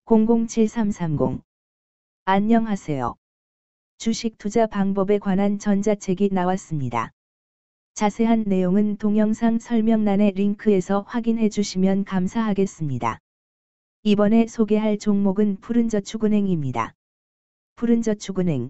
007330. 안녕하세요. 주식 투자 방법에 관한 전자책이 나왔습니다. 자세한 내용은 동영상 설명란의 링크에서 확인해 주시면 감사하겠습니다. 이번에 소개할 종목은 푸른저축은행입니다. 푸른저축은행,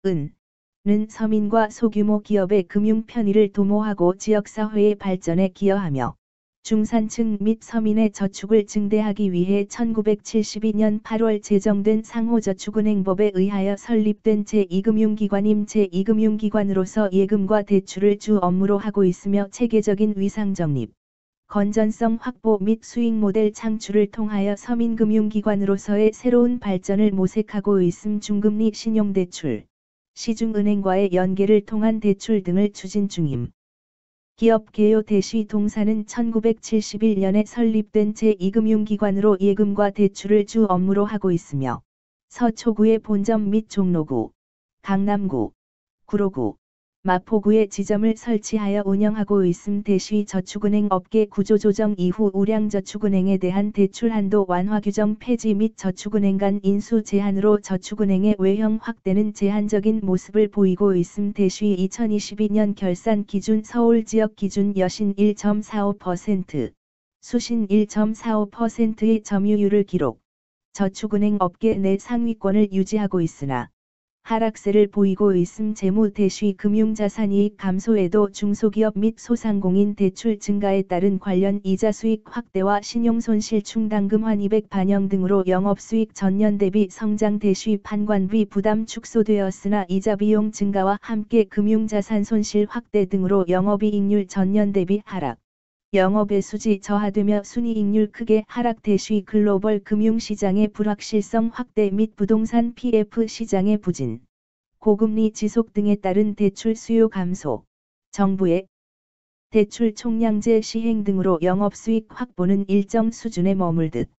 은 서민과 소규모 기업의 금융 편의를 도모하고 지역사회의 발전에 기여하며 중산층 및 서민의 저축을 증대하기 위해 1972년 8월 제정된 상호저축은행법에 의하여 설립된 제2금융기관임. 제2금융기관으로서 예금과 대출을 주 업무로 하고 있으며 체계적인 위상 정립, 건전성 확보 및 수익 모델 창출을 통하여 서민금융기관으로서의 새로운 발전을 모색하고 있음. 중금리 신용대출, 시중은행과의 연계를 통한 대출 등을 추진 중임. 기업 개요 대시 동사는 1971년에 설립된 제2금융기관으로 예금과 대출을 주 업무로 하고 있으며 서초구의 본점 및 종로구, 강남구, 구로구, 마포구에 지점을 설치하여 운영하고 있음. 대시 저축은행 업계 구조 조정 이후 우량저축은행에 대한 대출 한도 완화 규정 폐지 및 저축은행 간 인수 제한으로 저축은행의 외형 확대는 제한적인 모습을 보이고 있음. 대시 2022년 결산 기준 서울 지역 기준 여신 1.45%, 수신 1.45%의 점유율을 기록. 저축은행 업계 내 상위권을 유지하고 있으나 하락세를 보이고 있음. 재무 대시 금융자산이익 감소에도 중소기업 및 소상공인 대출 증가에 따른 관련 이자 수익 확대와 신용손실 충당금 환입액 반영 등으로 영업수익 전년 대비 성장. 대시 판관비 부담 축소되었으나 이자 비용 증가와 함께 금융자산 손실 확대 등으로 영업이익률 전년 대비 하락, 영업외수지 저하되며 순이익률 크게 하락. 대시 글로벌 금융시장의 불확실성 확대 및 부동산 PF 시장의 부진, 고금리 지속 등에 따른 대출 수요 감소, 정부의 대출 총량제 시행 등으로 영업수익 확보는 일정 수준에 머물듯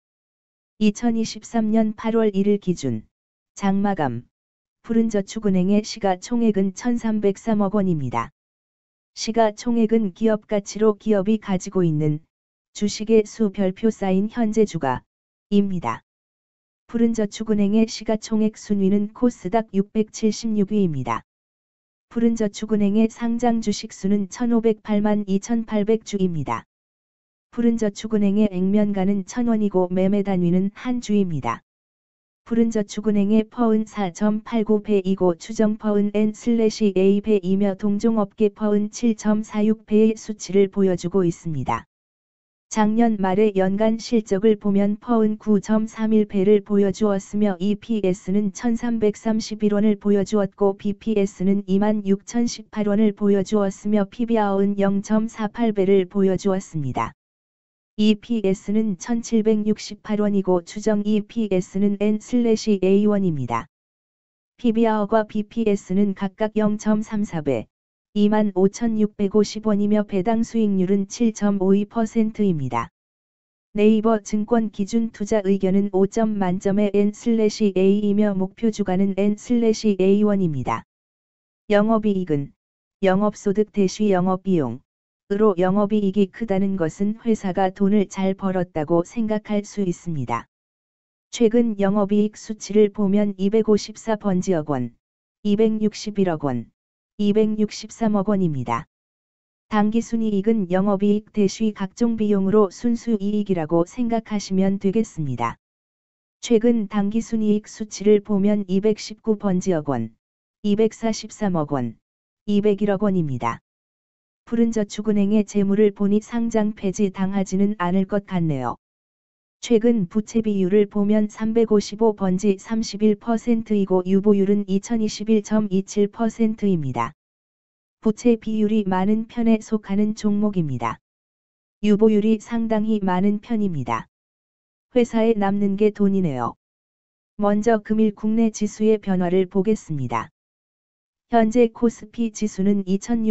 2023년 8월 1일 기준 장마감 푸른저축은행의 시가총액은 1,303억 원입니다. 시가총액은 기업가치로 기업이 가지고 있는 주식의 수 별표 쌓인 현재 주가입니다. 푸른저축은행의 시가총액 순위는 코스닥 676위입니다. 푸른저축은행의 상장 주식수는 1,508만 2,800주입니다. 푸른저축은행의 액면가는 1,000원이고 매매 단위는 한 주입니다. 푸른저축은행의 퍼은 4.89배이고 추정 퍼은 N/A배이며 동종업계 퍼은 7.46배의 수치를 보여주고 있습니다. 작년 말의 연간 실적을 보면 퍼은 9.31배를 보여주었으며 EPS는 1,331원을 보여주었고 BPS는 26,018원을 보여주었으며 PBR은 0.48배를 보여주었습니다. EPS는 1,768원이고 추정 EPS는 N/A1입니다. PBR과 BPS는 각각 0.34배, 25,650원이며 배당 수익률은 7.52%입니다. 네이버 증권 기준 투자 의견은 5점 만점의 N/A이며 목표 주가는 N/A1입니다. 영업이익은 영업소득 대시 영업비용 으로 영업이익이 크다는 것은 회사가 돈을 잘 벌었다고 생각할 수 있습니다. 최근 영업이익 수치를 보면 254번지억 원, 261억 원, 263억 원입니다. 당기순이익은 영업이익 대시 각종 비용으로 순수이익이라고 생각하시면 되겠습니다. 최근 당기순이익 수치를 보면 219번지억 원, 243억 원, 201억 원입니다. 푸른저축은행의 재물을 보니 상장 폐지 당하지는 않을 것 같네요. 최근 부채 비율을 보면 355번지 31%이고 유보율은 2021.27%입니다. 부채 비율이 많은 편에 속하는 종목입니다. 유보율이 상당히 많은 편입니다. 회사에 남는 게 돈이네요. 먼저 금일 국내 지수의 변화를 보겠습니다. 현재 코스피 지수는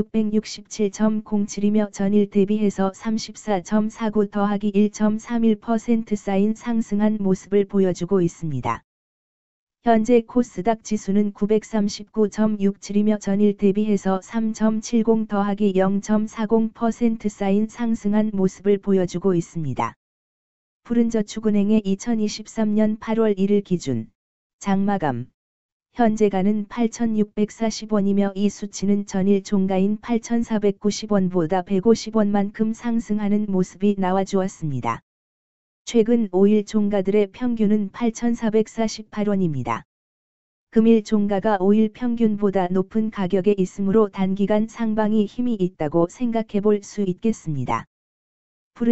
2667.07이며 전일 대비해서 34.49 더하기 1.31% 쌓인 상승한 모습을 보여주고 있습니다. 현재 코스닥 지수는 939.67이며 전일 대비해서 3.70 더하기 0.40% 쌓인 상승한 모습을 보여주고 있습니다. 푸른저축은행의 2023년 8월 1일 기준 장마감 현재가는 8,640원이며 이 수치는 전일 종가인 8,490원보다 150원만큼 상승하는 모습이 나와주었습니다. 최근 5일 종가들의 평균은 8,448원입니다. 금일 종가가 5일 평균보다 높은 가격에 있으므로 단기간 상방이 힘이 있다고 생각해 볼 수 있겠습니다.